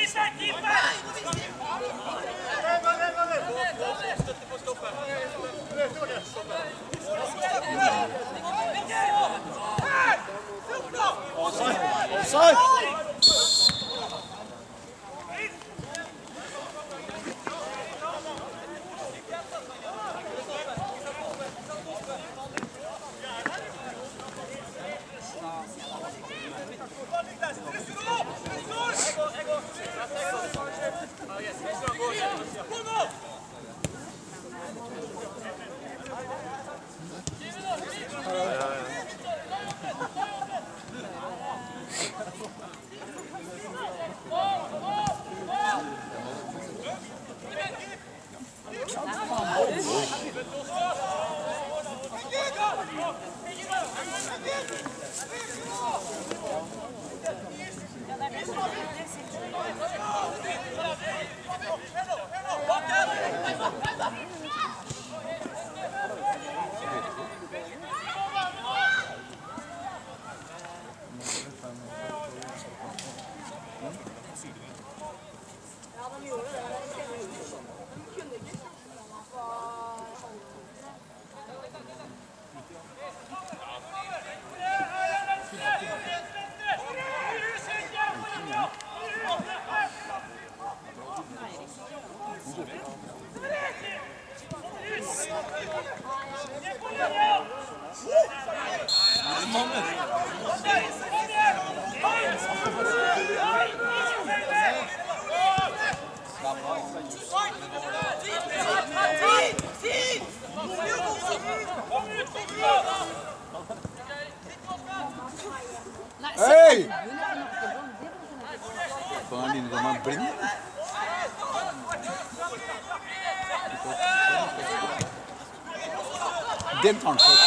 Offside! Hei! Faen, din som er blind. Den tar han først.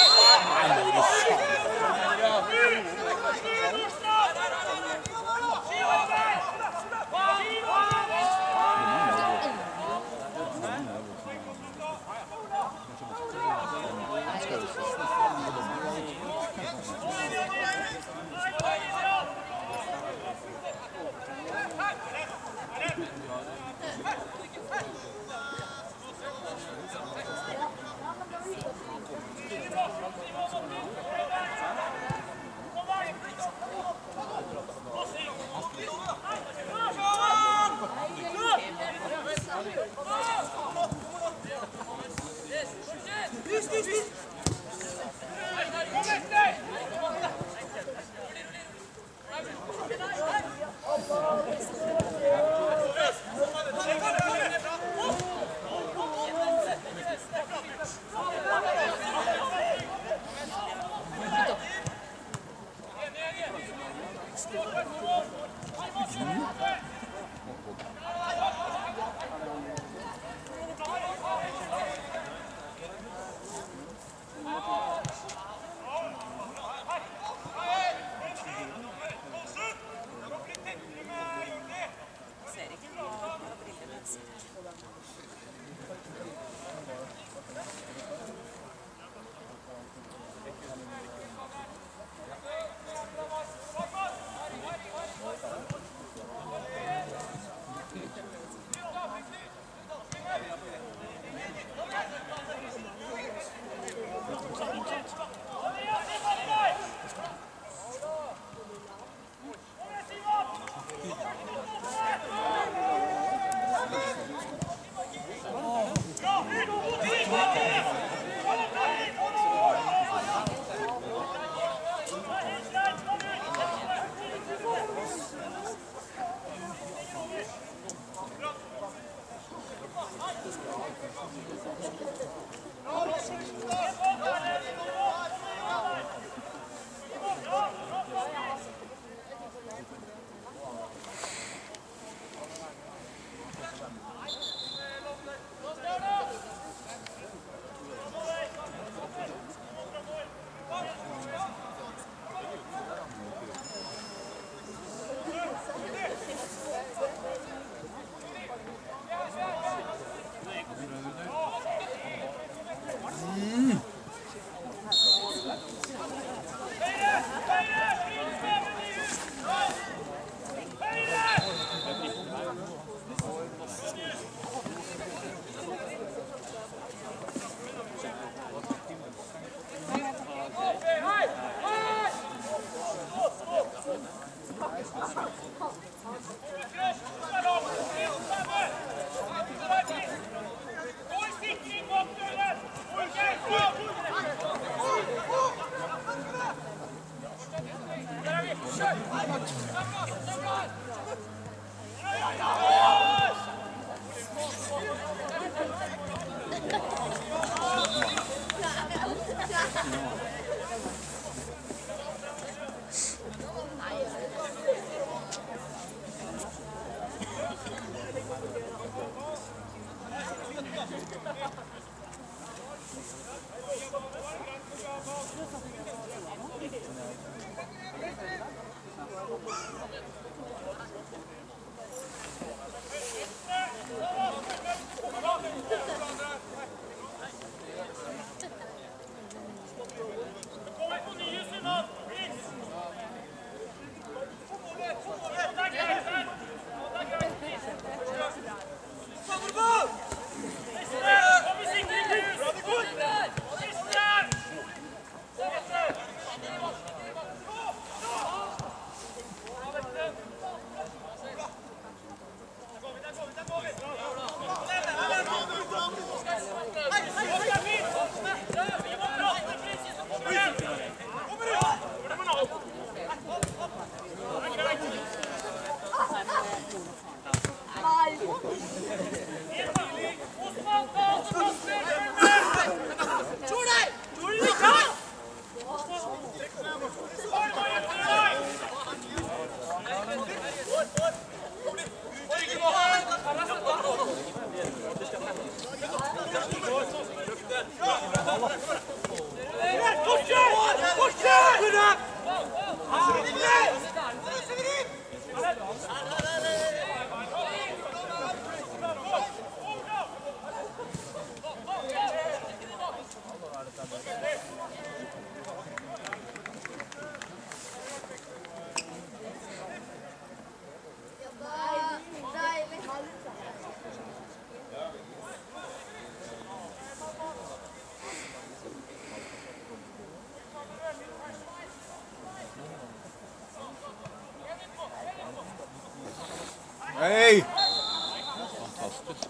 Hey! Fantastisk.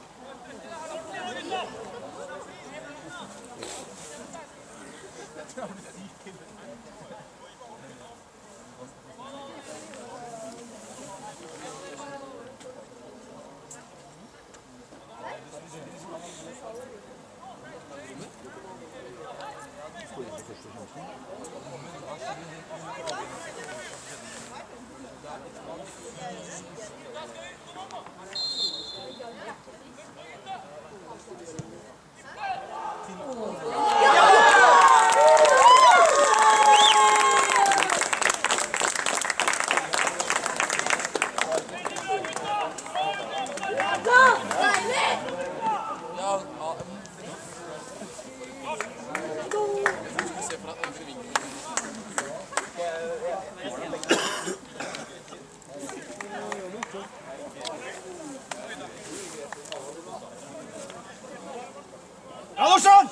Andersson!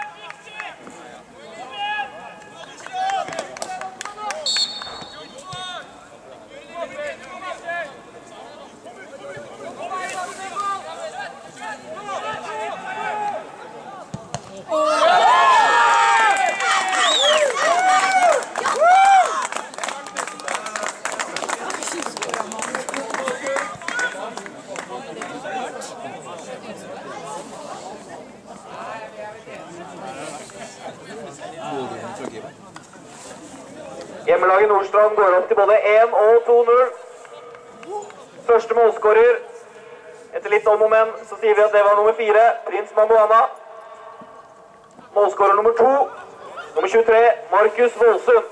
Hjemmelaget Nordstrand går opp til både 1 og 2-0. Første målskårer. Etter litt om og men så sier vi at det var nummer 4, Prins Mamboana. Målskårer nummer 2, nummer 23, Markus Volsund.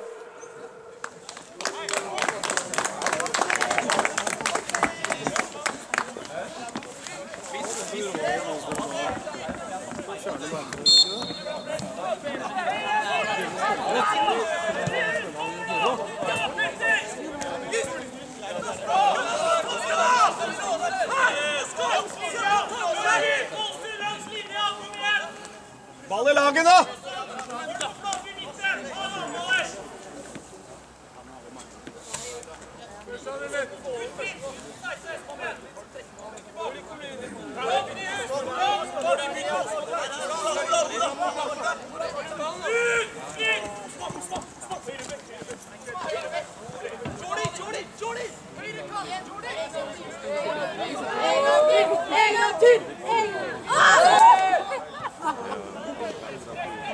Ball i laget da! En gang til!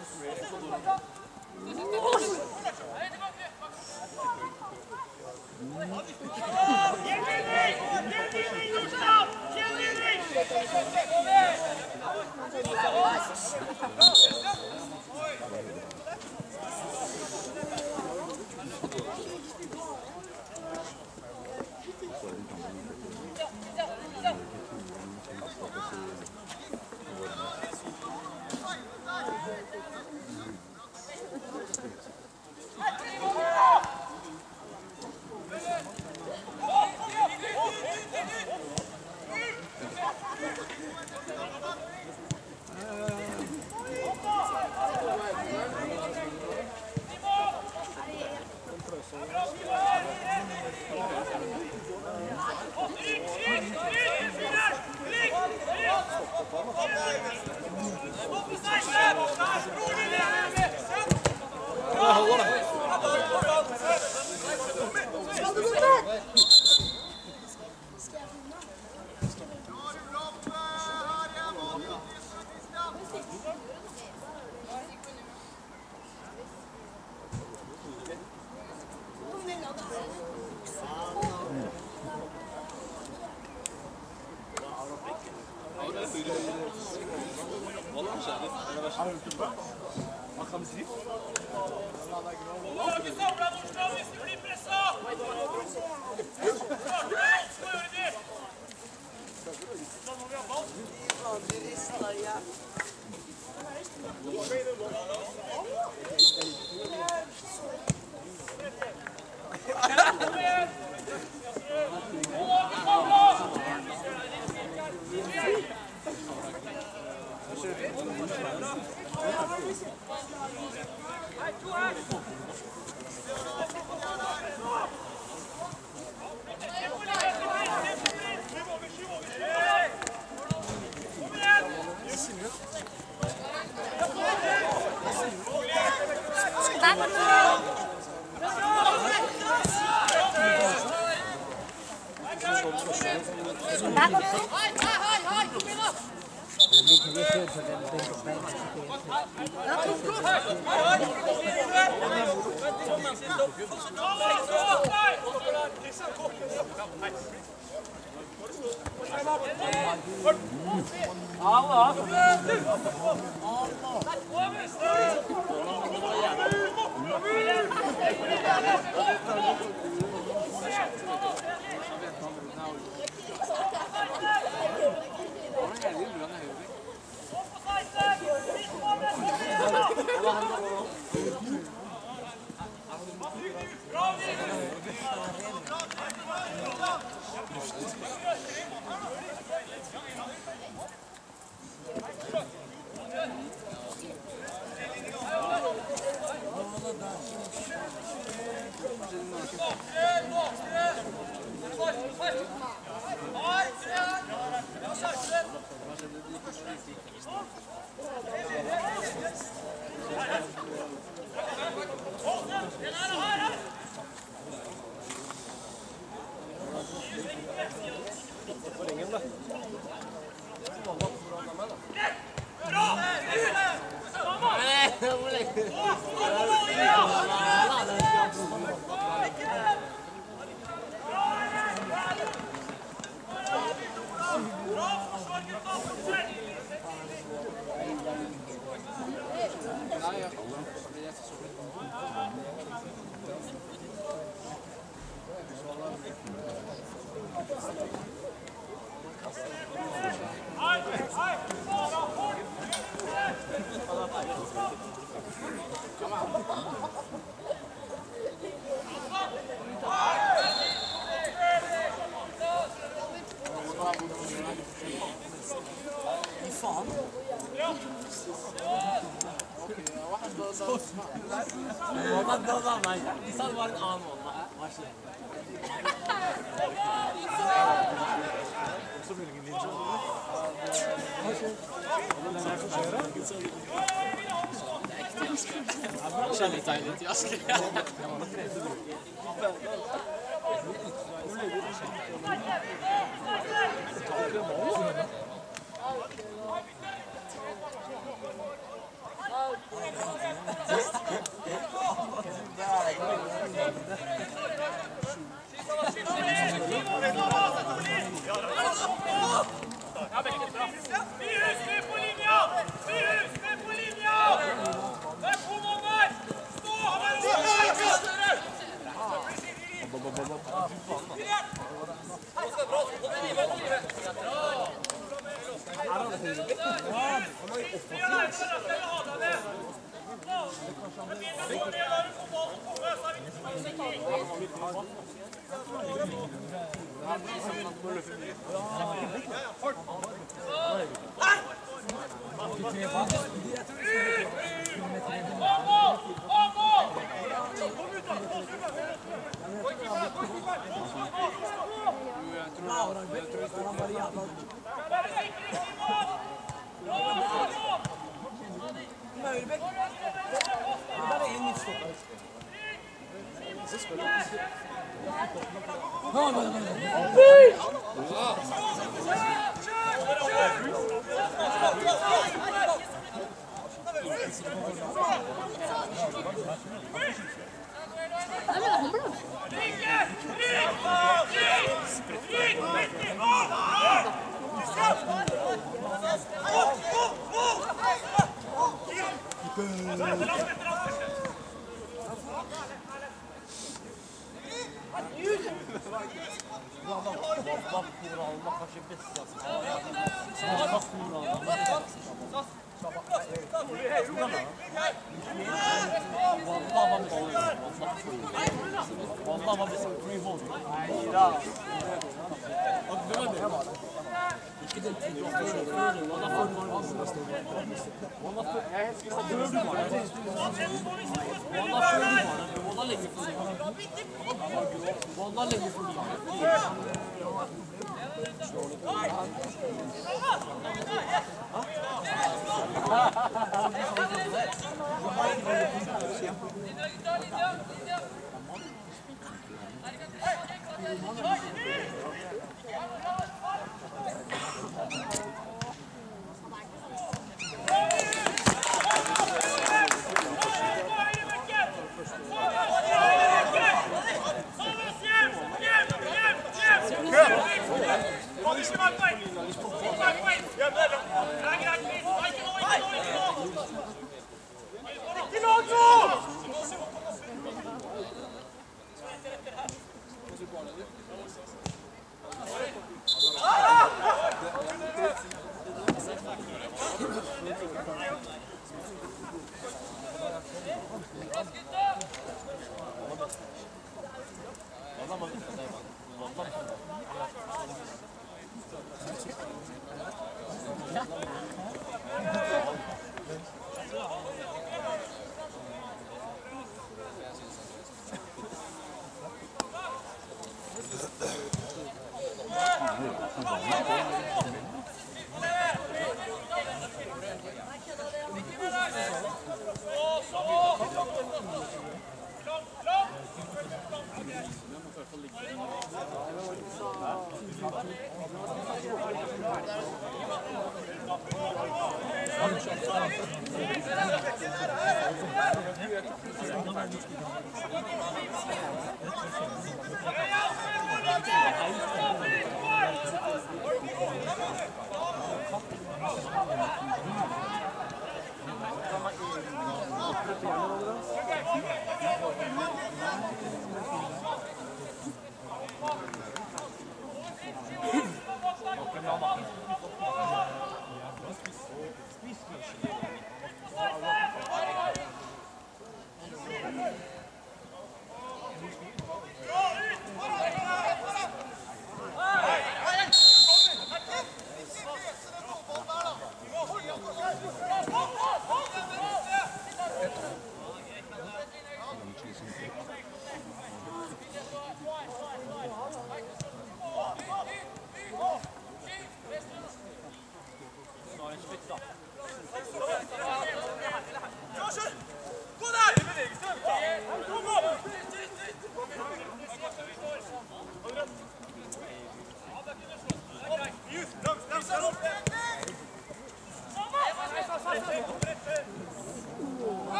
Out.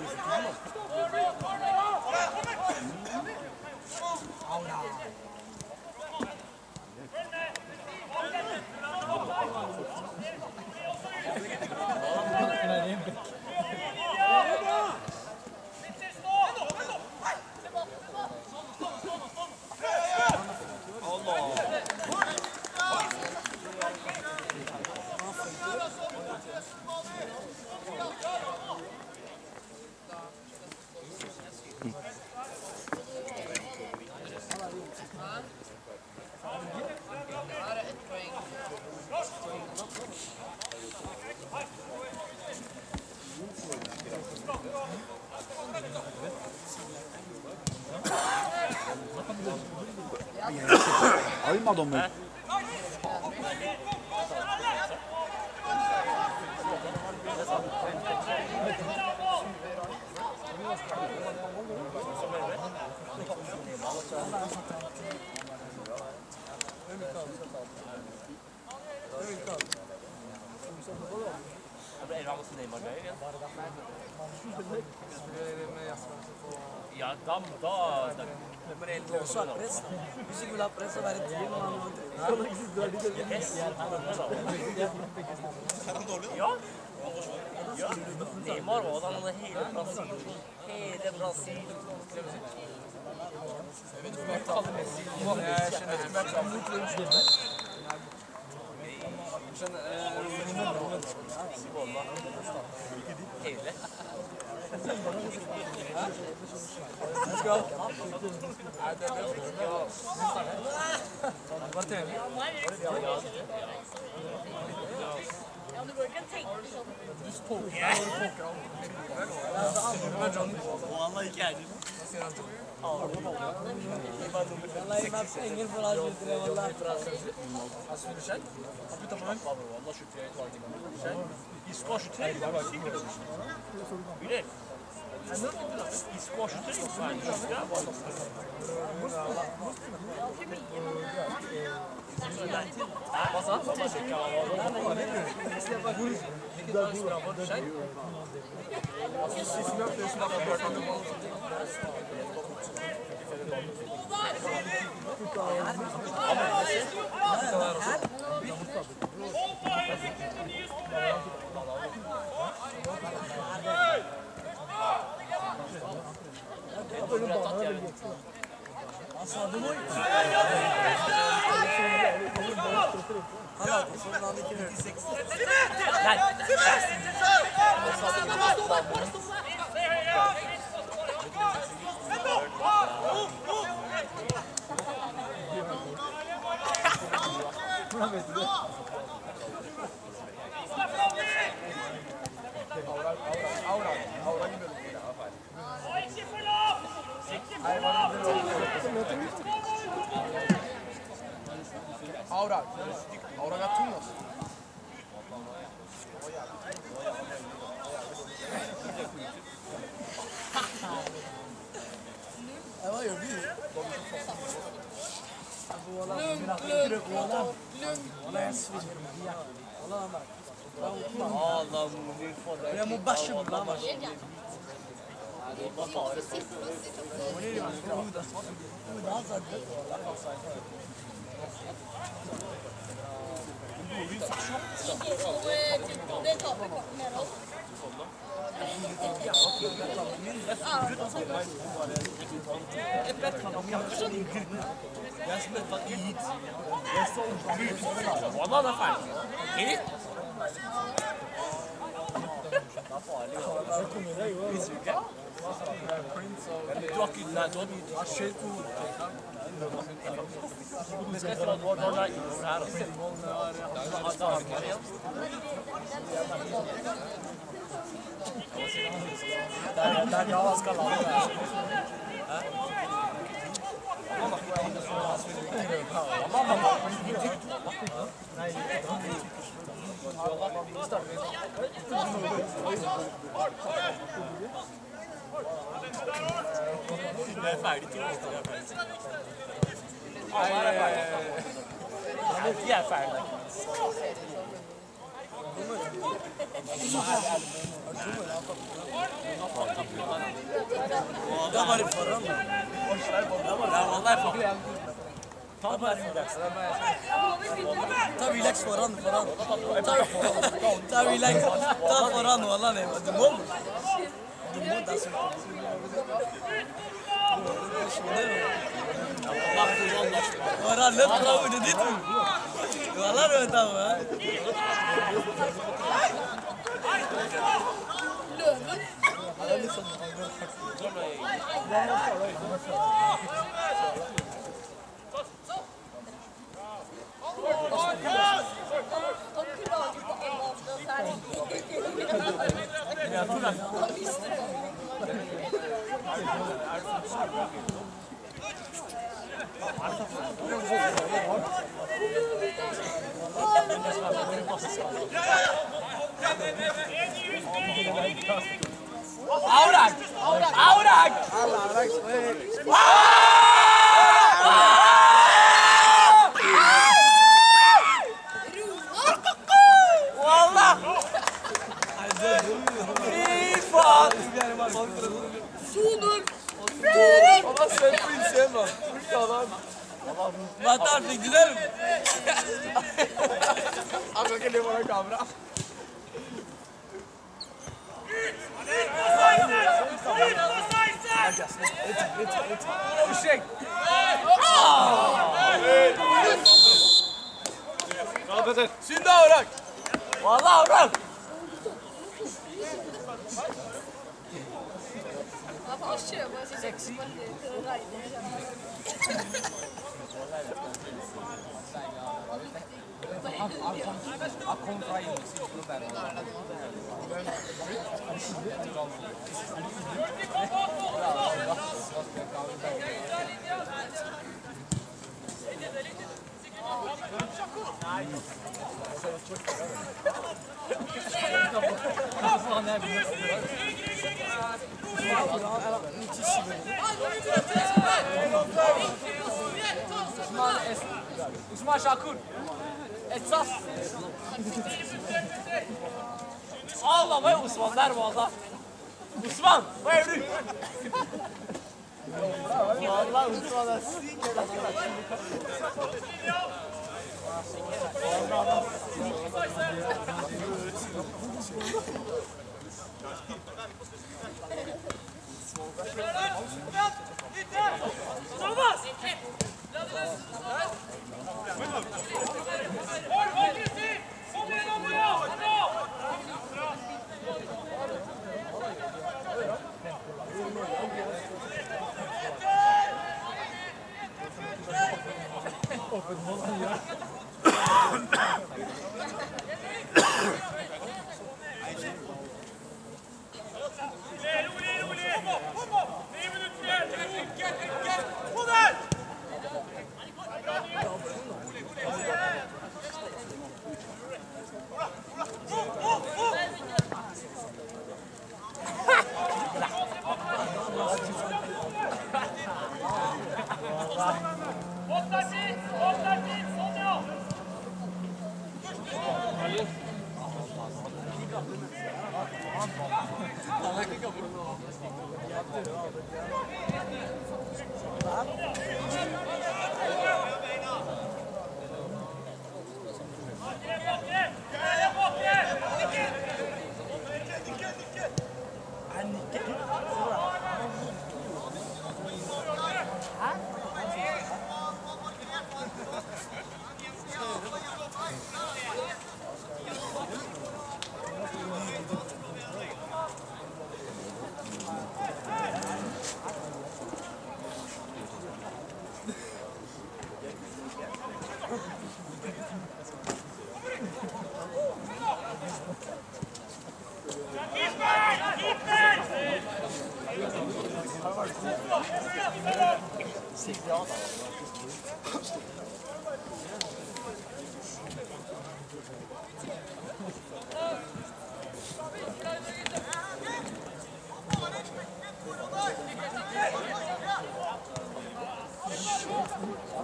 얼마더면 Ja, da men det er også press. Hvis ikke vil ha press, så være et team. Ja. Ja. Neymar var da, han hadde hele Brasil. Hele Brasil. Jeg vet ikke om jeg kaller Messi. Jeg kjenner ikke om jeg kaller det. Hele. Let's go. Ja, du går ikke en tenke sånn. Du poker deg når du poker han. Det var Johnny. Og han var ikke ærlig. Hva sier han til? Han legger meg penger for han slutter det. Han spiller skjedd. Han puttet på meg. Han har 23 i skår 23. Det er sikkert det. Biler. I skår 23. Hva sa han? Aura er tung, altså. Hva gjør du? Jeg må bæsje på den. Det er ferdig til å Nei, de er ferdig. ده var falan. Ya vallahi falan. Tabii relax falan. Tabii relax. Tabii falan vallahi ne? Dumum. Dumum da sonra. Orang lihat kau udah itu. Walau udah tahu ya. Aurak! Wallah! İfat! Sudur! Baba sen sevmem. Matar gidelim. Agak gede bana kamera. Işık. Kalkasın. Şimdi avrak. Vallahi avrak. Seksi. Osman Şakur. Esas. Allah vay Osman der valla. Osman, vay yürü. Vallahi Osman'a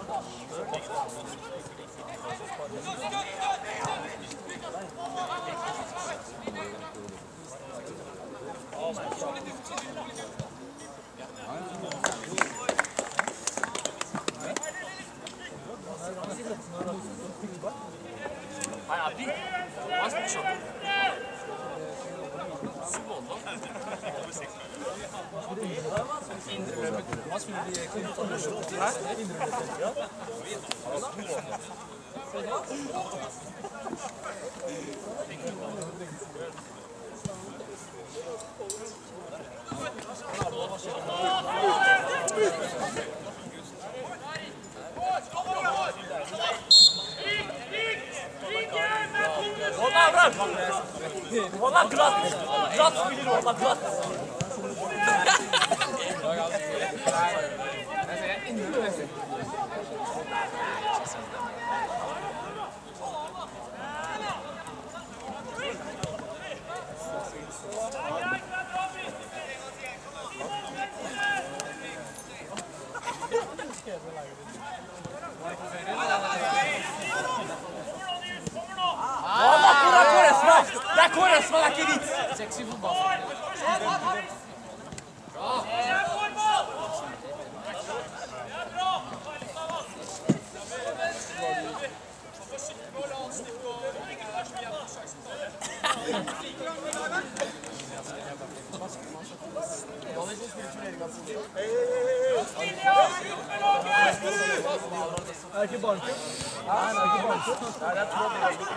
Go, go, go! Valla glatt spiller valla glatt. Det er Kåresmann, det er ikke vits! Sexy fotball. Er det ikke barnekull? Nei, det er ikke barnekull. Nei, det er 2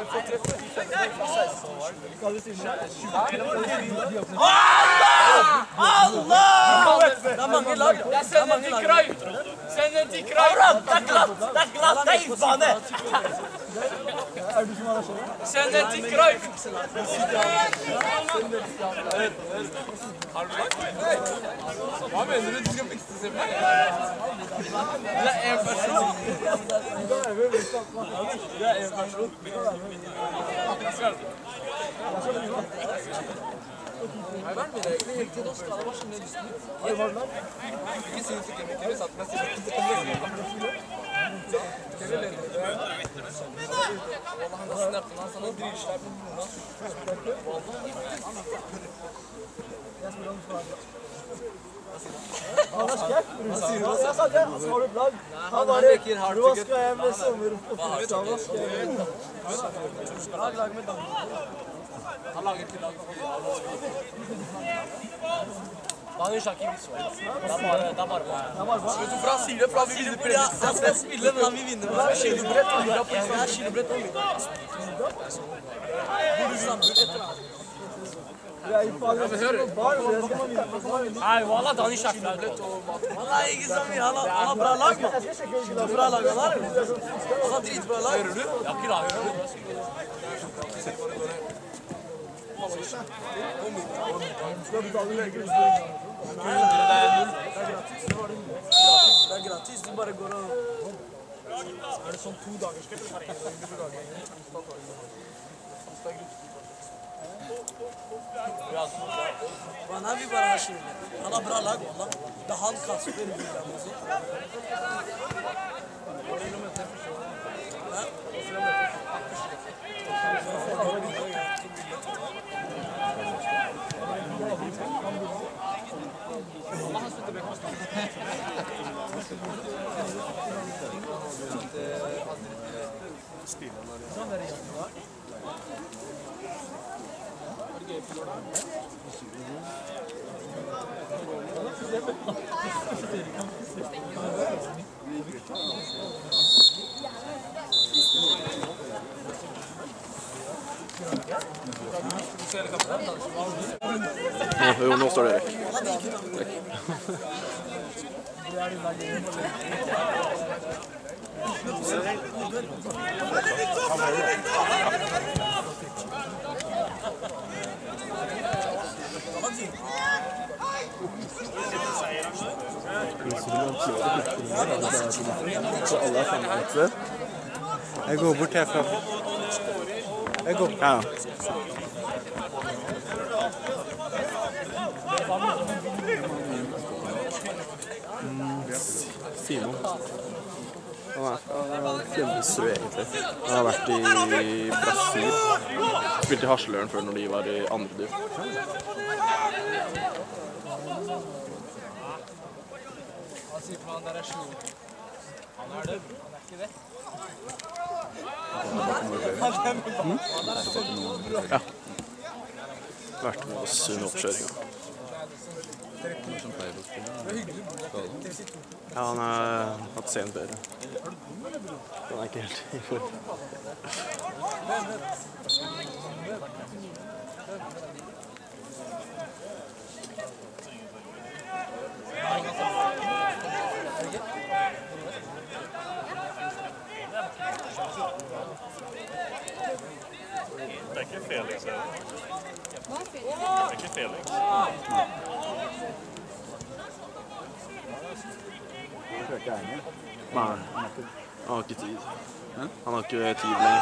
Allah! Det er mange lag. Send den til Krøy! Send den til Krøy! Det er glatt! Det er isbane! Er du som arrangerer? Send den til Krøy! Hva mener du? Du skal fikse seg med? Det er en person. Det er en person. Nei, hva er det egentlig? Helt til nå skal det være sånn lysten. Har du vært der? Ikke synes ikke mye. Vi satt med sikkert. Han har snappet hans, han har dritsvær på Jonas. Jeg spiller om slaget. Han er skjert. Jeg sa det, så har du plagg. Han bare, du vasker hjem med sommer og fyrstad, vasker hjem. Lag med damer. Han lager ikke lag for Han er ikke visuelt. Det er bare Vet du, fra han sier det, fra vi vinner premie. Han skal spille, men han vil vinne. Det er kilobrett. Det er kilobrett også. Nei, Walla, han er ikke akkurat. Han er ikke så mye. Han har bra lag, mann. Han har bra lag, han har. Han har dritbra lag. Hører du? Ja, ikke lag, hører du? Det er gratis, du bare går og... Er det sånn 2 dager skal du bare Han er vi bare har skyldig. Han har bra lag, Walla. Det er han Kasper William også. Jo, nå står det Erik. Så alle er fremme. Jeg går bort herfra. Jeg går. Ja. Simon. Han er fra Klemsrud egentlig. Han har vært i Brasil. Spilte i Hasløren før når de var i andre div. Han sier på han der er 7 år. Han er det, han er ikke det. Ja. Vært med oss under oppkjøringen. Som pleier å spille. Ja, han har hatt sen før. Han er ikke helt i form. Det er ikke Felix, er det? Hva er Felix? Det er ikke Felix. Nei, han har ikke tid. Han har ikke tid lenger.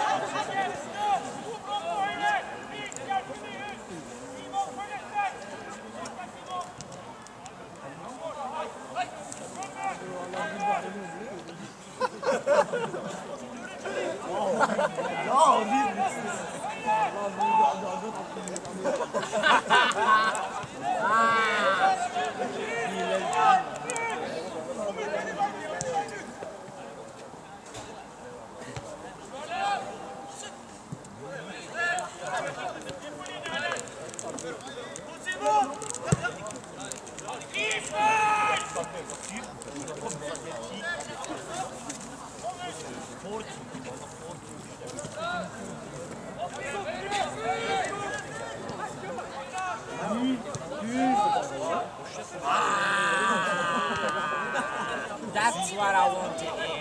That's what I want to hear.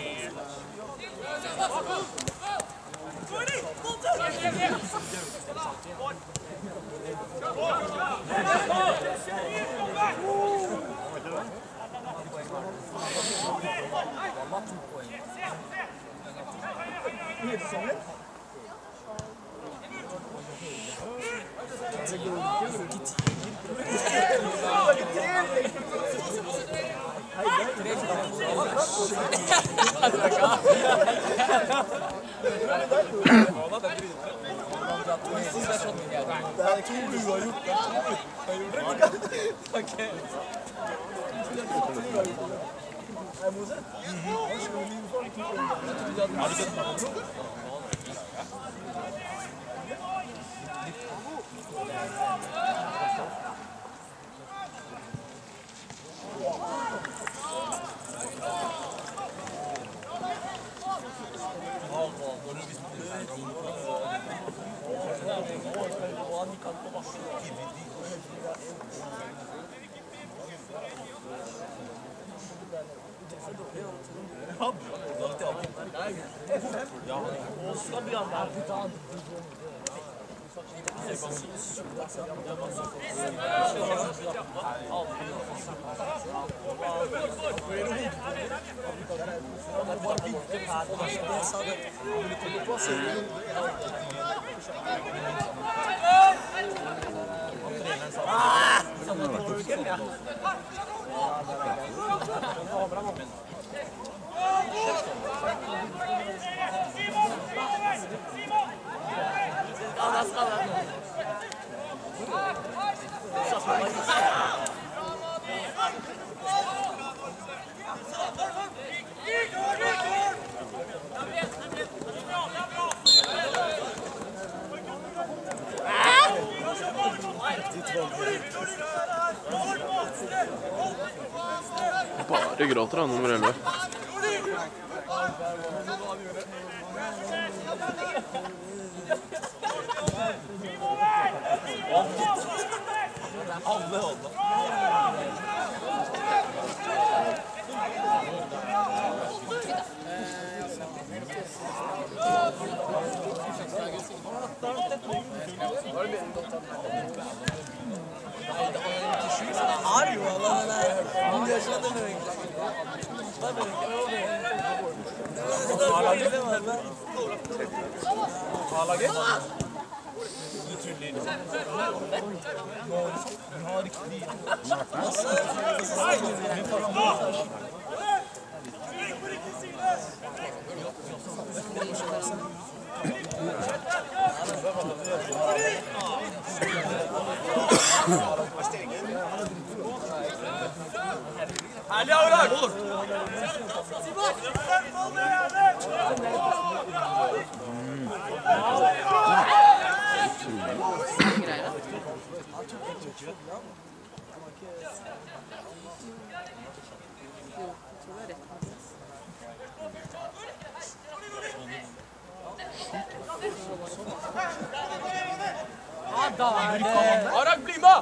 Bare gråter han nummer 11. Arak, bli med!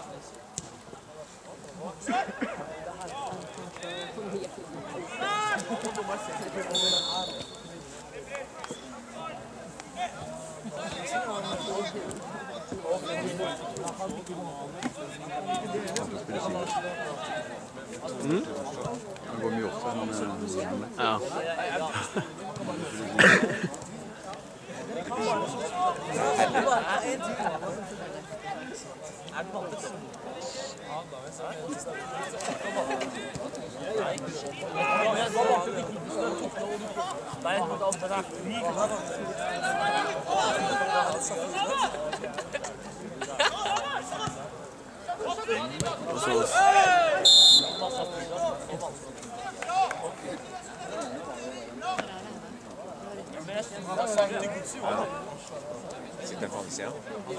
Han går mye opp enn ja. Sitter på siden.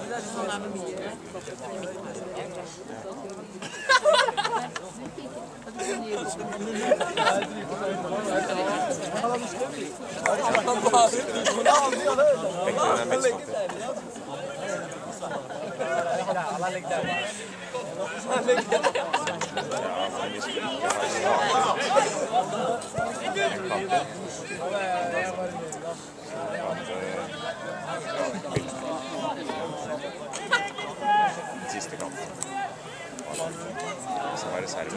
Siste kamp. Så var det reserve.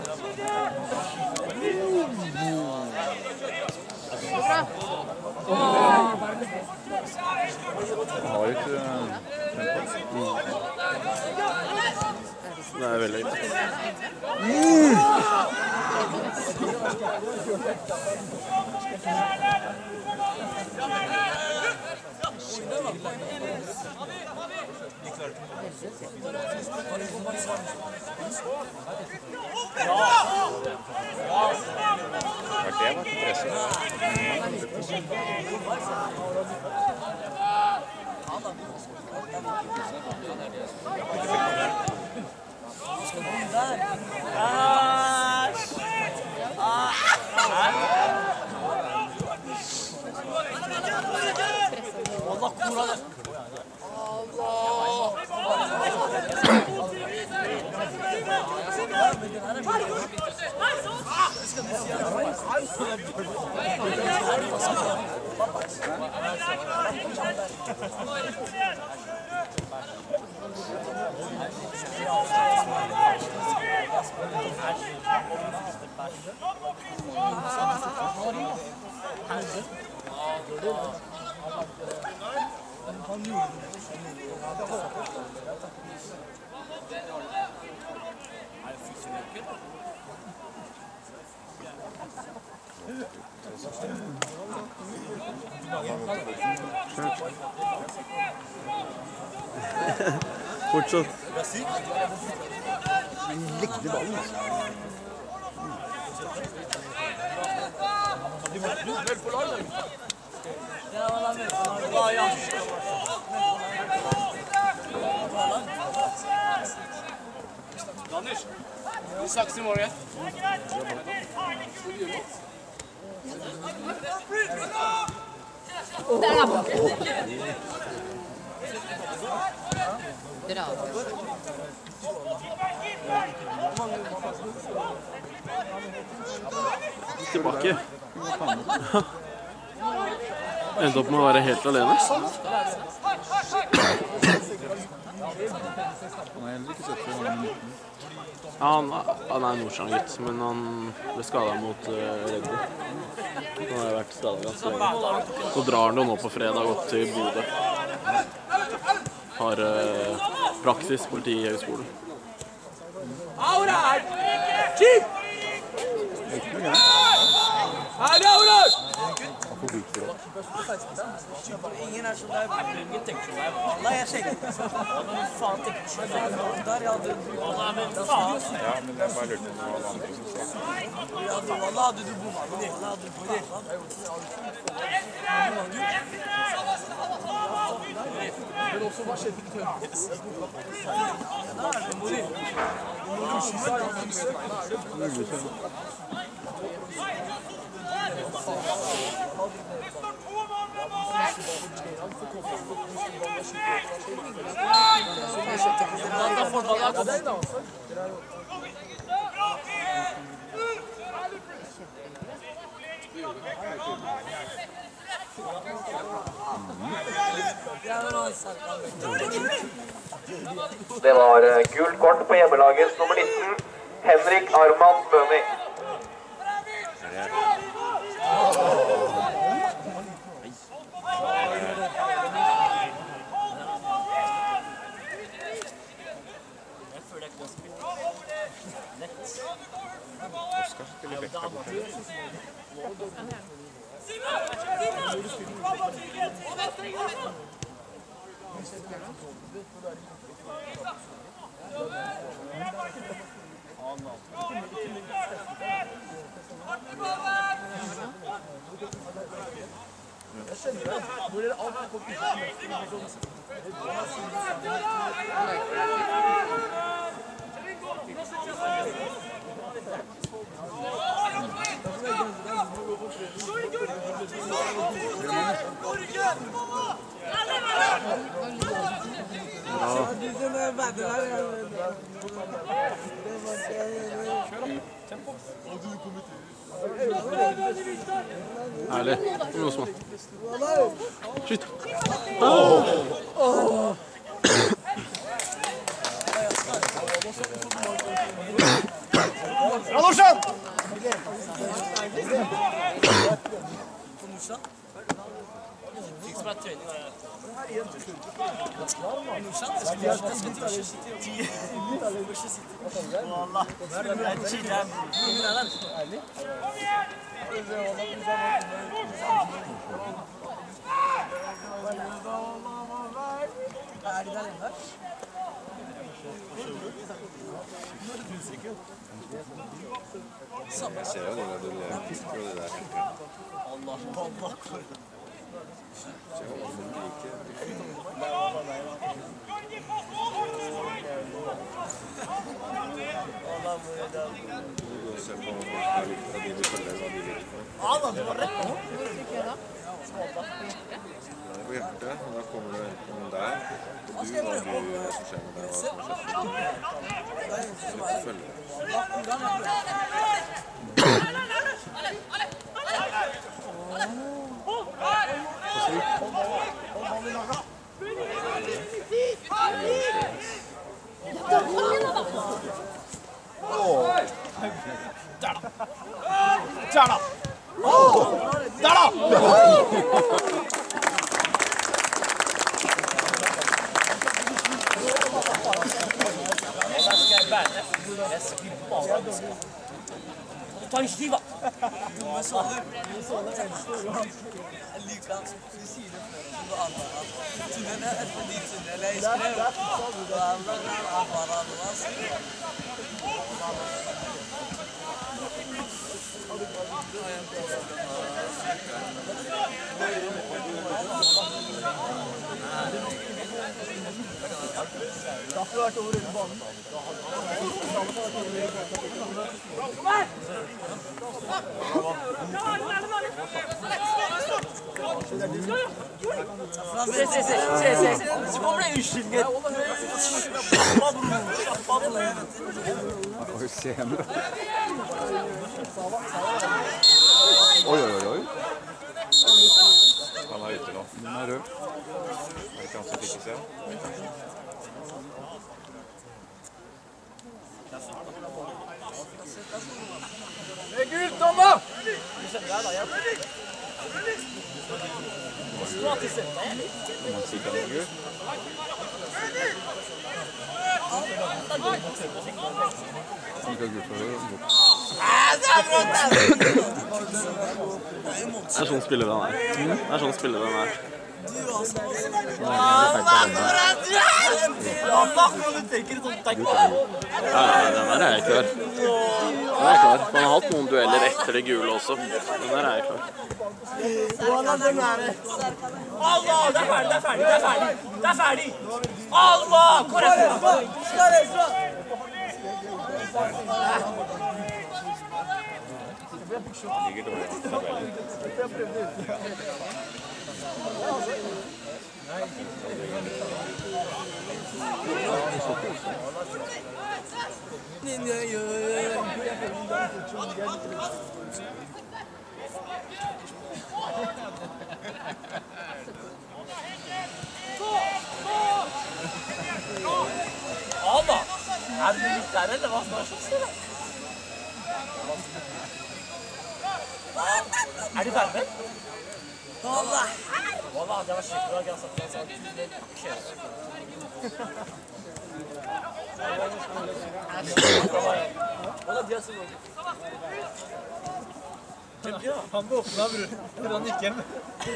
Han har ikke det veldig greit. Det var interesse. Fortsatt. Riktig ballen. Anders, vi snakkes i morgen. Der er bak. Bra. Tilbake. Endte opp med å være helt alene. Ja, han er Nordstrand-gutt, men han ble skadet mot Red Bull. Han har vært skadet ganske lenge. Så drar han jo nå på fredag opp til Bodø. Har praksis Politihøgskolen. Aurel! Kip! Her, Aurel! Ingen er sånn der. Ingen tenker sånn der. Nei, jeg tenker. Men faen tenker sånn der. Der, ja, du. Men faen. Ja, men jeg bare lurte på noe av andre som sa. Ja, Walla hadde du bomma på det. Hadde du på det. Men også hva skjedde til Tønnes? Det var gult kort på hjemmelagets nummer 19, Henrik Arman Bøhmi. Oskar spiller vekk der borte. Jeg skjønner det. Hvor er det alt på Herlig. Kom Osman. Skyt. Ja, Norsan! Jeg ser jo det der du lever på det der helt til. Så jeg håper den liker. Du går og ser på folk der liker, og de vil følge hva de liker. Ja, det var rett på. På hjertet, og da kommer du enten der, og du, hva som skjer med deg, hva som skjer med deg. Så du følger. Ta en skiva! Dumme såler. Jeg liker at du sier det før som du antar at tunnelen er et for dyp tunnel. Jeg skrev Derfor har vært over hele banen. Se. Så kommer det uskyldig. Oi, se henne. Oi. Han er ute nå. Den er rød. Er det ikke han som fikk se? Det er gult, Anna! Man sier kan det gult. Han kan gult for det. Det er sånn spiller den er. Det er sånn spiller den er. Ja, den der er jeg ikke der. Den er klar. Man har hatt noen dueller etter det gule også. Den der er jeg klar. Allah, det er ferdig! Allah! Korrekt! Ligger dårlig an i tabellen. Allah! Er det litt der, eller hva som er så stille? Er de ferdig? Wallah, det var skikkelig bra. Jeg har sagt det sånn. Han våkna, bror. Han gikk hjem.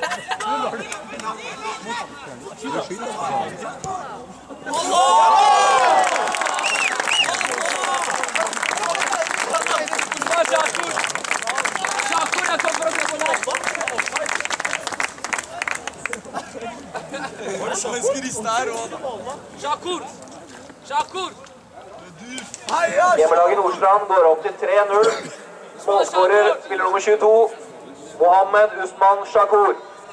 Shakur! Hjemmelaget Nordstrand går opp til 3-0. Målskårer spiller nummer 22, Mohammed Usman Shakur.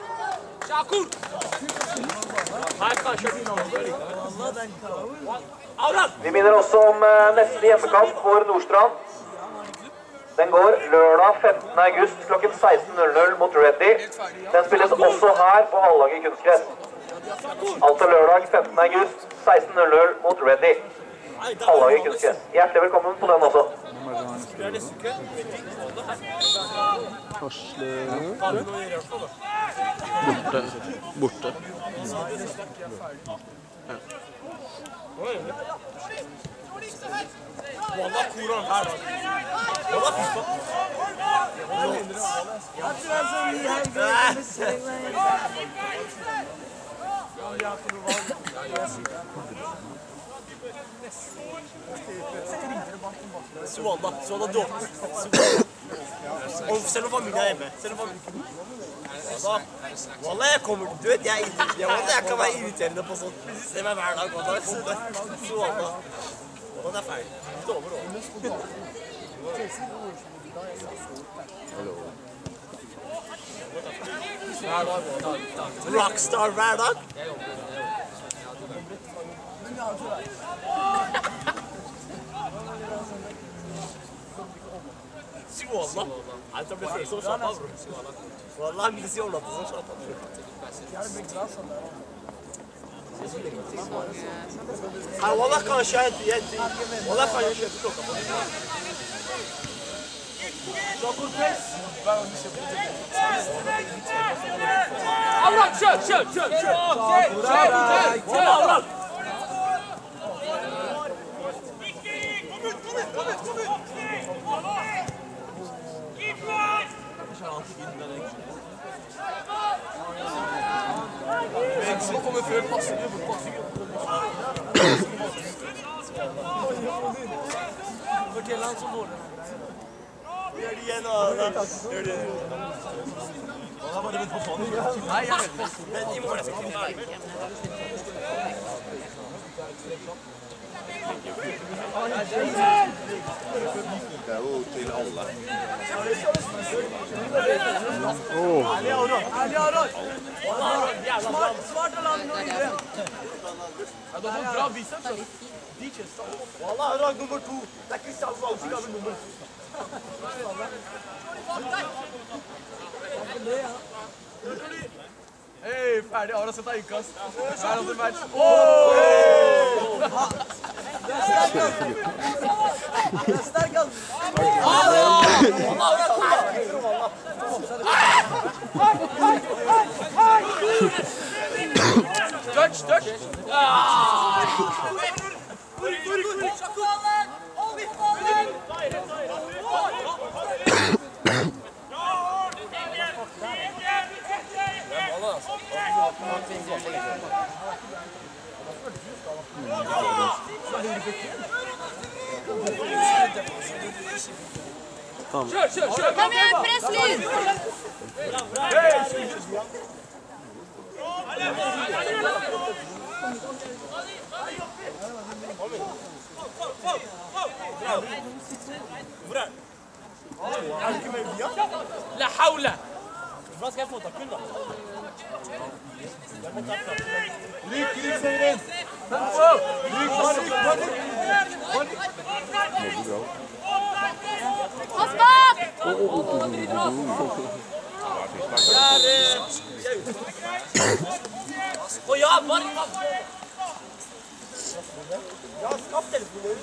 Vi minner også om neste hjemmekamp for Nordstrand. Den går lørdag 15. august klokken 16:00 mot Reddy. Den spilles også her på Hallager kunstgress. Altså lørdag 15. august 16:00 mot Reddy. Hallager kunstgress. Hjertelig velkommen på den også. Borte. Wallah, koran her da. Wallah, fyspa. Sualla dårlig. Selv om familien er hjemme. Wallah, jeg kommer, du vet, jeg kan være irriterende på sånt. Se meg hver dag, Wallah. Sualla. Det er feil. Dover over. Rockstar hver dag? Wallah. Alt har blitt følt som slapp av, bro. Wallah, jeg vil si overlatt som slapp av. Wallah, kanskje jeg Wallah, kan jeg kjøpe klokka på det. Shakur press. Avrak, kjør! Avrak! Veksel kommer før passer du bort passer. Fortell han så dårlig. Gjør det igjen, Gjør det igjen. Han har bare vent på fanen. Nei, jeg vet det. Men i morgen skal jeg være med. Det er jo til alle. Smart å lage noe videre. Du har fått bra biceps. Wallah, han har nummer 2. Det er Kristian Valg som gav nummer. Hei, ferdig. Har du sett deg innkast? Hver andre match. Det er sterk, altså. Touch! Kom igjen, Presley! لا حول. Hva skal jeg få tak i da? Lyk Søren! Pass bak! Å ja, bare Ja, skapp telefonen.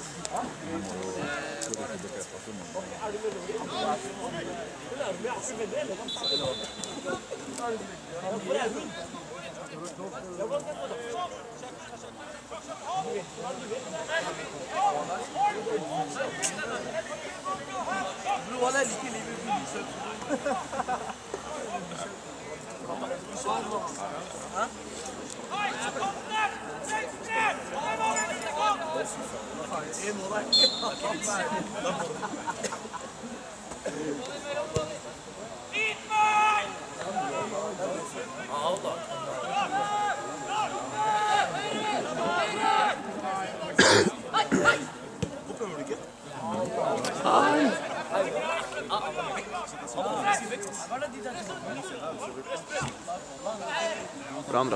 Bra, Andreas.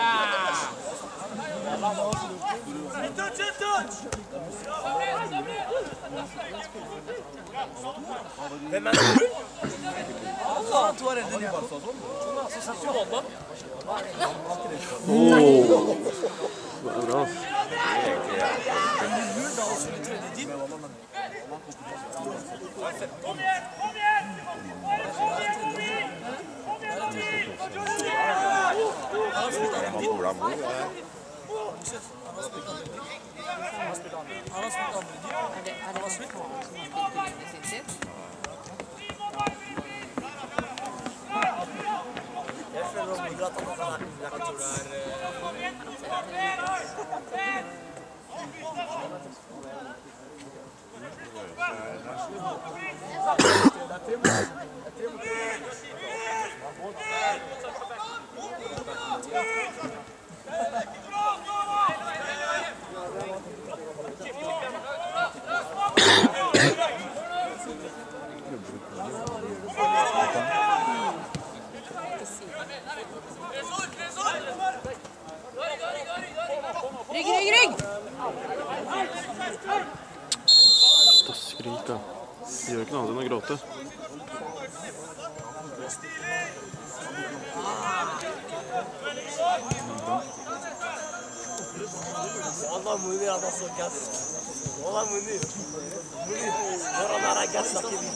Hvem er det? Han tog redden i Barca. Så satt du hånda. Det er bra. Jeg føler også mye at han har vært jeg tror det Rygg, rygg, rygg! Slutt å skrike. Det gjør ikke noe annet enn å gråte. Allah Munir adam sokat. Allah Munir. Munir. Oralara gelsin gibi.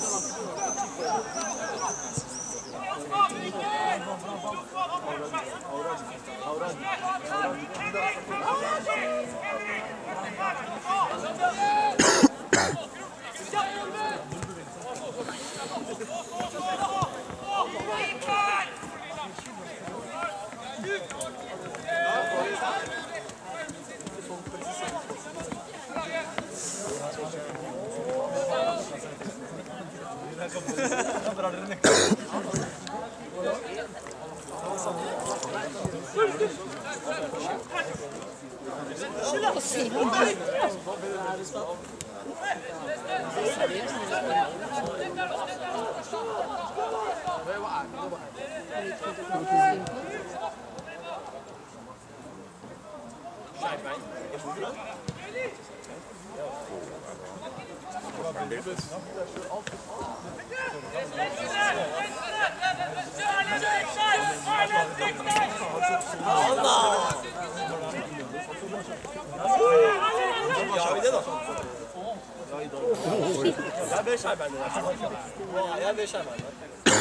Jeg ber skjermen der. Jeg ber skjermen der.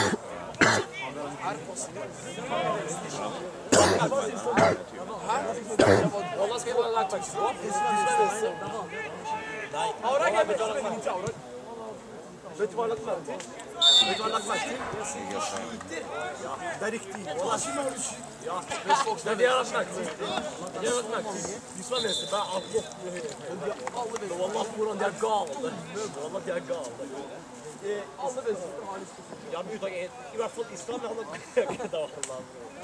Hva skal jeg bare lage takk for? Nei. Aura, jeg vet ikke. Vet du hva jeg har lagt merke til? Vet du hva jeg har lagt merke til? Jeg sliter. Ja, det er riktig. Ja, det er det jeg har lagt merke til. Det jeg har lagt merke til. De som er med til meg, men de har alle vet. Wallah, hvordan de er gale. Wallah, de er gale. Alle beste har lyst til å si. Ja, men uttak en. I hvert fall Islam, han har kødda Allah.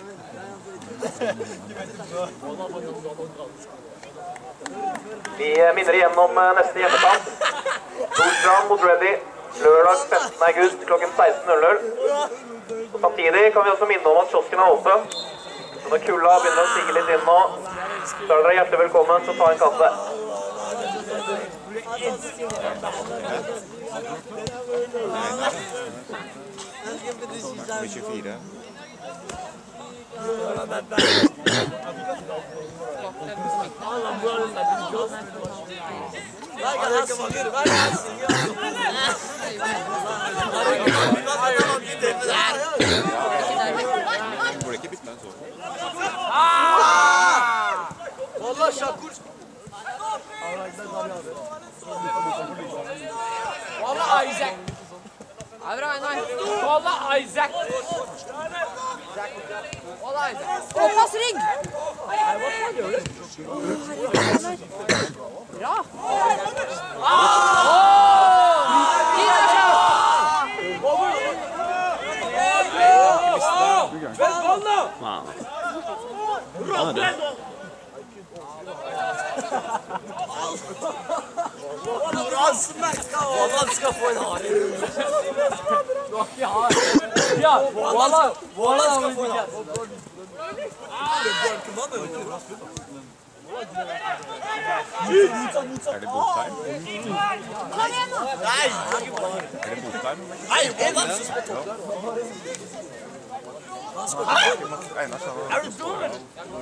Vi minner igjen om neste hjemmekamp. Nordstrand mot Reddy. Lørdag 15. august klokken 16:00. Samtidig kan vi også minne om at kiosken er åpen. Så når kulda begynner å sige litt inn nå, så er dere hjertelig velkommen til å ta en kaffe. Med 24. Burde ikke bytte en så. Valla Şakur. Valla Isaac. Valla Isaac. Valla Isaac. Og pass rygg! Bra! Han smekka og han skal få en hare. Ja, Valla skal få en hare. Er det bottime? Kom igjen nå! Nei! Er det bottime? Nei, Valla! Einar sa han. Er du dum, eller?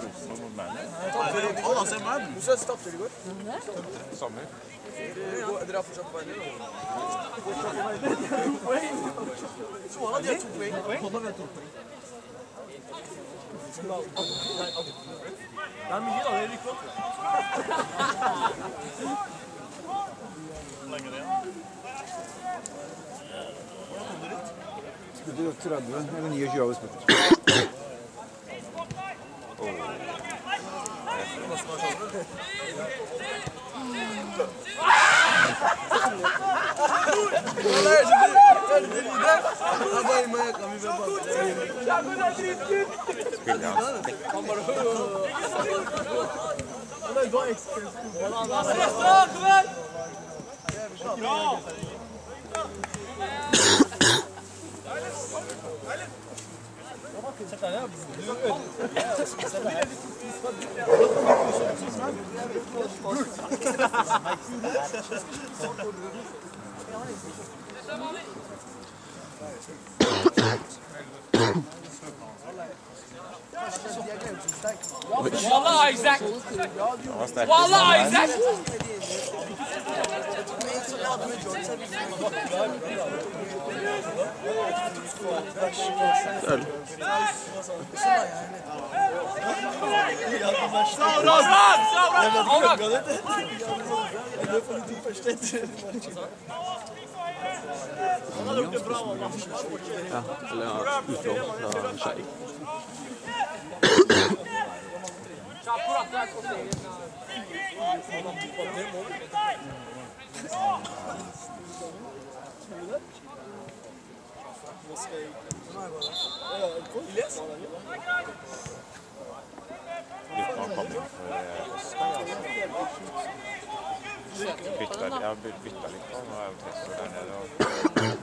Alla ser meg. Du ser stappte i går. Sommer. Dere har fortsatt poeng, eller? Så har de 2 poeng. Hånda ved 2 poeng. Det er mye da, det er riktig. Hvor lenge er det? Spiller 30 eller 29 år spiller. Spiller han. Valla Isaac. Han var sterk. Valla Isaac. Ja, eller ja, utlån fra Skjei. Uten å komme inn for Oskar, altså. Jeg har bytta litt på, nå er jo Tessor der nede og...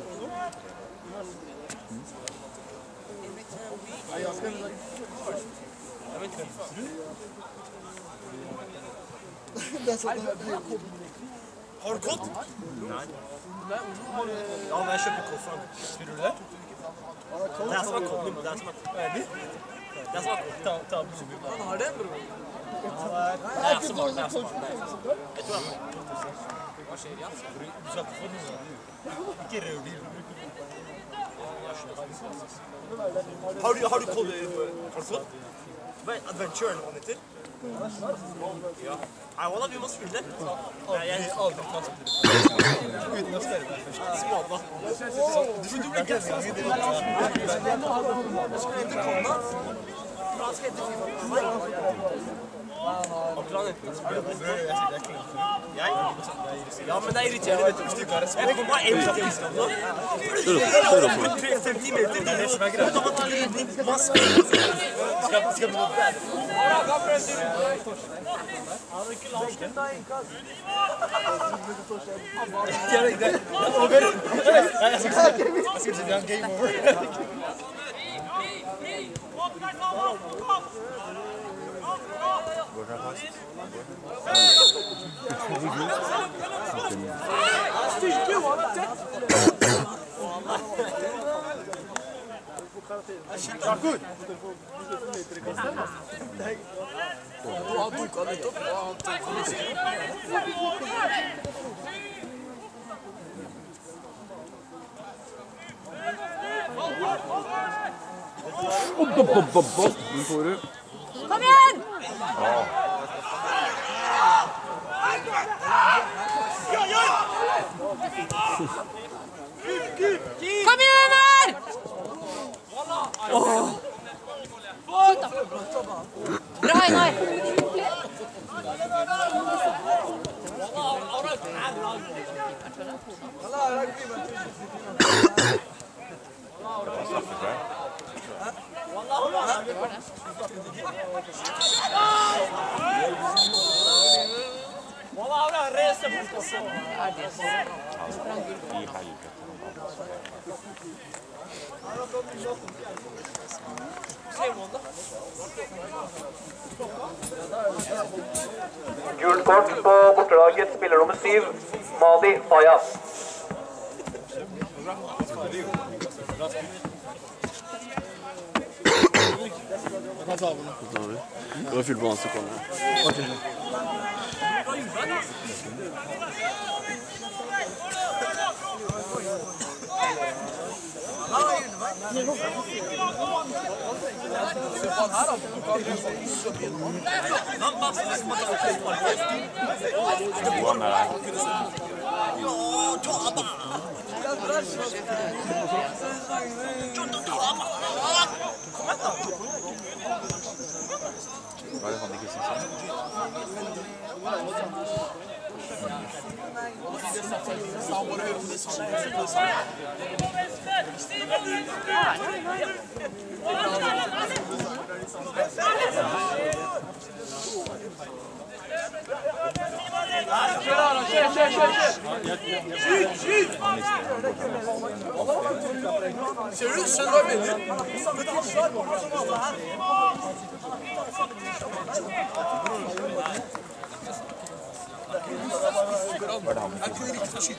Har du kott? Nei. Ja, men jeg kjøper kott fra han. Spiller du det? Det er som er kotten min. Det er som er kotten. Han har det, bror. Det er som er kotten. Jeg tror han har det. Hva skjer igjen? Du skal ikke få noe. Ikke rør de. Har du kott? Adventure eller hva den heter? Ja. Nei, Walla, vi må spille. Jeg aldri kan spille. Uten å spørre meg først. Småda. Du blir gøy. Jeg skal hente kona. Da skal jeg hente kona. Ja, men det er irriterende, vet du. Jeg får bare en satt i Island nå. Kjør opp. 50 meter, det er det som er greit. Skal vi nå bedre? Han har ikke lagt den da, innkast. Det er over. Jeg skal si det er en game over. Kom igjen! Kom igjen her! Bra, Einar. Gult kort på bortelaget, spiller nummer 7, Madi Fayas. Det var fullt på hans sekund. Hva er det han ikke synes om? Ser du? Skjønner hva jeg mener? Hva er det han ikke synes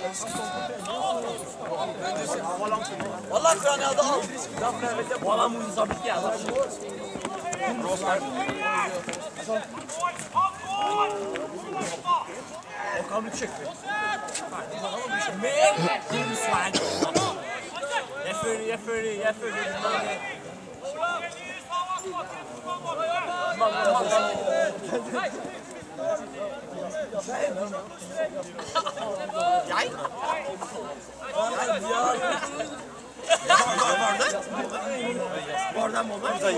Wallah, for han hadde aldri skutt av, for jeg vet ikke. Wallah, Moses har blitt jævla. Bra spill. Og kan bli kjøkken. Med din swag. Jeg føler mange. Jeg? Var det der målet? Jeg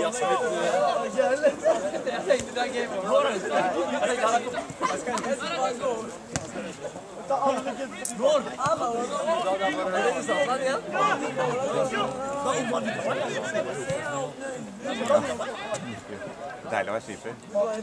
tenkte det er game over. Mål! Deilig å være skifer.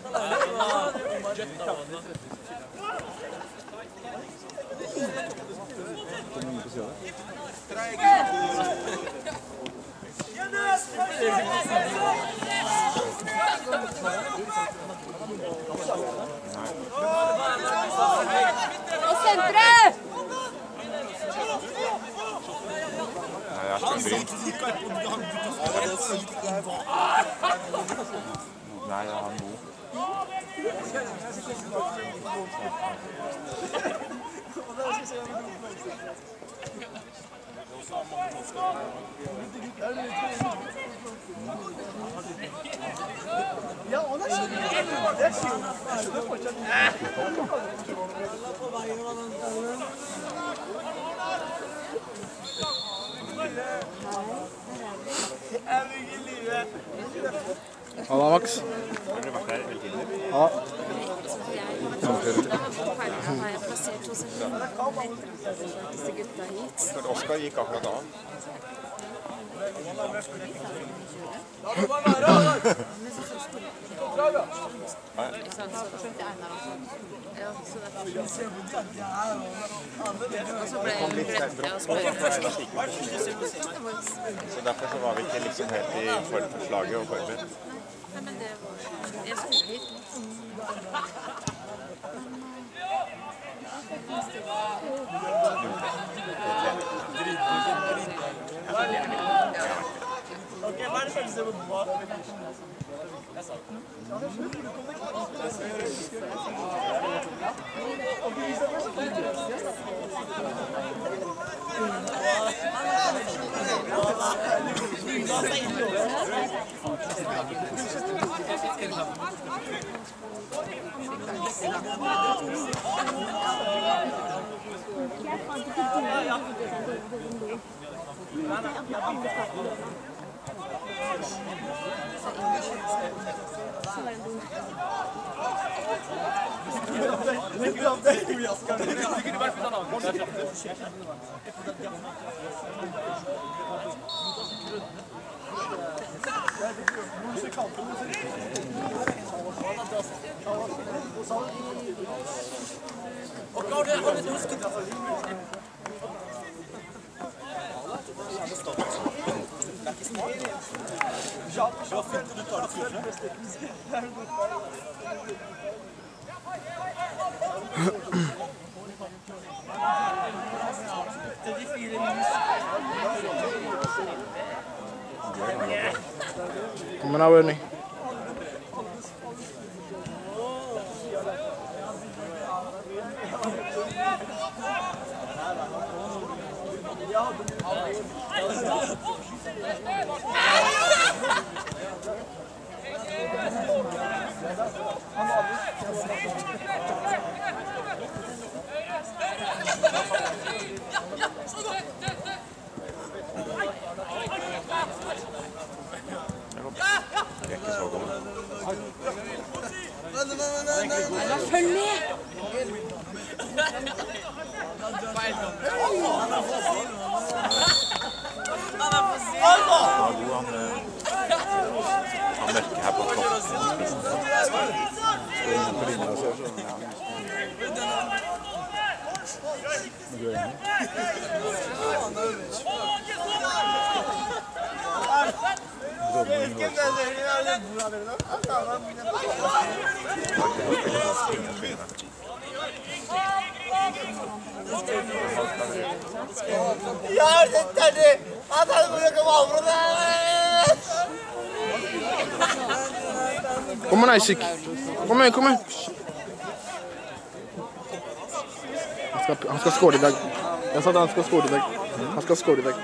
Og sentre! Nei, jeg skal bry. Nei, jeg har noe. Ja, og det er sånn. Det er sånn. Halla, Max. Har du vært her hele tiden? Ja. Har jeg plassert hos disse gutta hit? Oskar gikk akkurat av. Så derfor så var vi ikke liksom helt i form for slaget og forberedt. Nei, men det var... Jeg skulle hit. Ok, hva er det første du må på? Kom igjen, Bernie. Følg med! Han mørker her på Kom igjen, Isaac. Kom igjen, kom igjen. Han skal skåre i dag. Jeg sa at han skal skåre i dag. Han skal skåre i dag.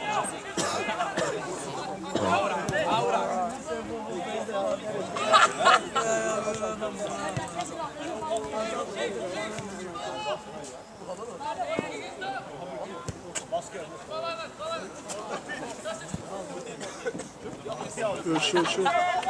Kjør.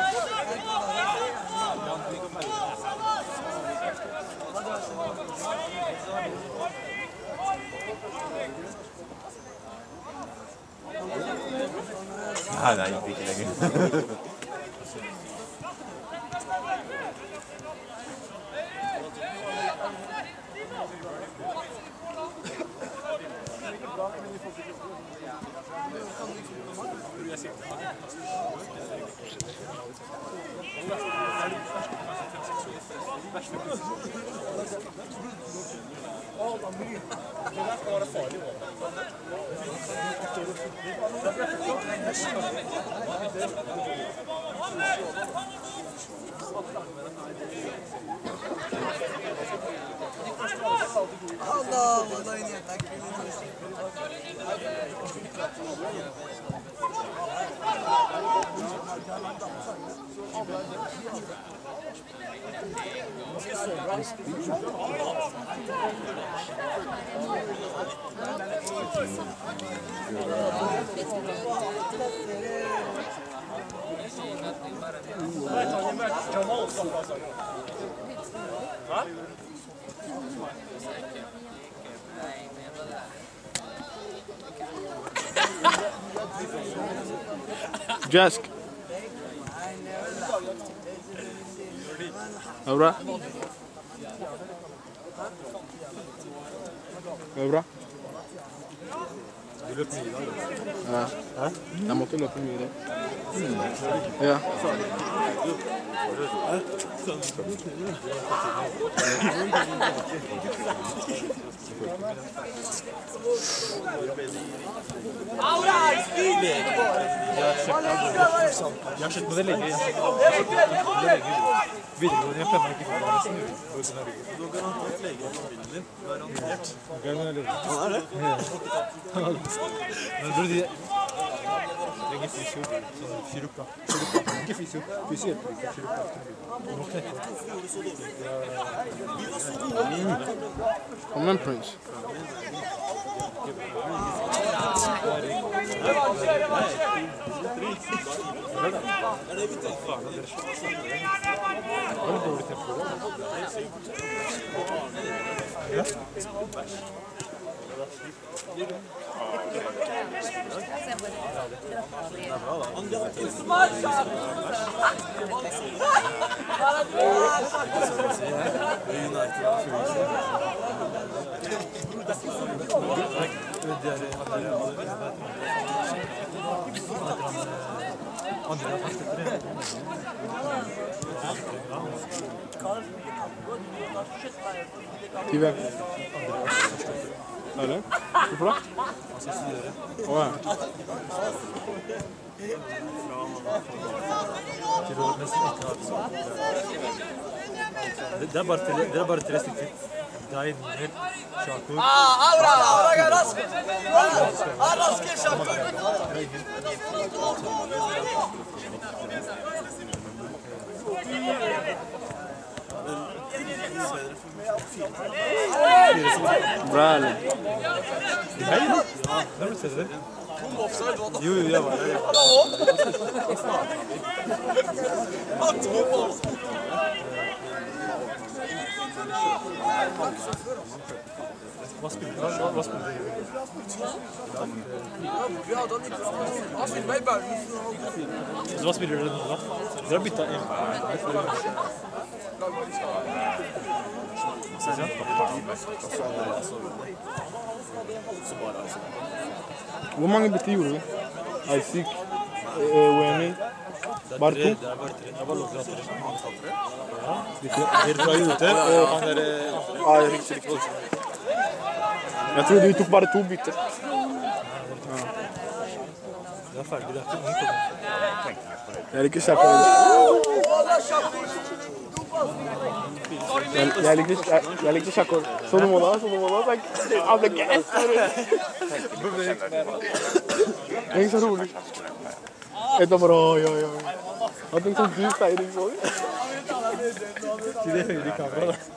Nei, det gikk ikke lenger. Jask. Er det bra? Er det bra? Du løper mye i dag. Ja. Hæ? Jeg måtte løpe mye i dag. Ja. Jeg har sett på det lenge. Videregående, jeg prøver ikke på det. Du har garantert lege på bilen din. Garantert. Han er det? Ja. Men tror du de trenger fysio? Sånn kiropraktor. Ikke fysio. Fysio hjelper ikke. Kiropraktor. Du må knekke opp. Kom igjen, Prince. Til hvem? Er det? Hvorfor da? Åh, ja. Det er bare tre stykker. Deg, Nel, Shakur. Aura, rask! Rask, Shakur! Bra, eller? Hei, da! Hvem vil se det? Jo, jeg var der. Hva spiller du? Hva spiller du? Hva spiller du nå da? Dere har byttet en. Hvor mange bytter gjorde vi? Isaac, Wemi, Barto? Det er bare tre. Jeg bare lov til at dere. Dere fra Jote, og han der... Ja, jeg fikk ikke. Jeg trodde vi tok bare 2 bytter. Det er ferdig, det er ikke mye på det. Jeg liker Shakur. Jeg liker Shakur. Så du må da, tenk. Han er ikke Jeg er så rolig. Etter bare, oi. Jeg tenkte sånn du feiring så. Til det høyre i kamera da.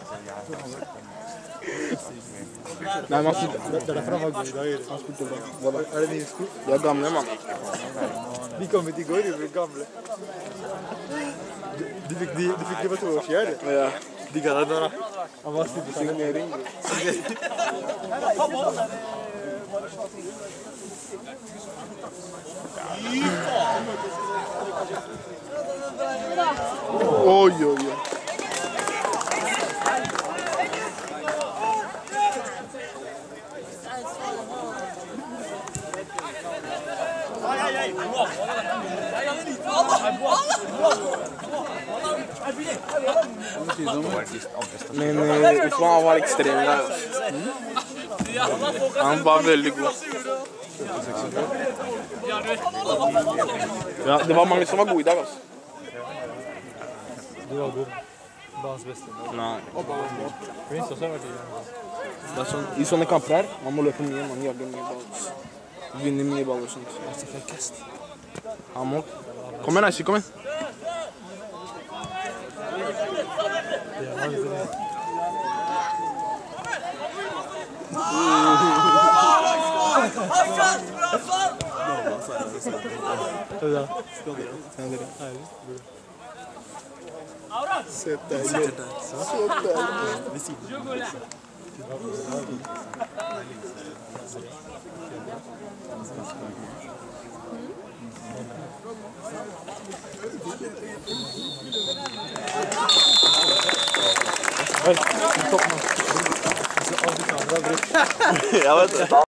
Nei, man spilte. Det er derfor han var god i dag. Han spilte bra. Hva da? Er det nye sko? De er gamle, mann. De kom hit i går, de ble gamle. Du fikk de på 2 år siden, eller? Ja. De ga deg da. Han var Signering. Oi. Men Usman var ekstrem i dag. Han var veldig god. Ja, det var mange som var gode i dag, altså. Du var god. Banens beste. Nei. Prince også har vært i gang. Det er sånn, i sånne kamper her, man må løpe mye, man jager mye ball. Vinner mye ball og sånt. Han må. Kom igjen, Eishi, kom igjen. Søt deilig. Så deilig. Ved siden. Oi, topp nå. Så alle kamera bryter. Ja, vet du.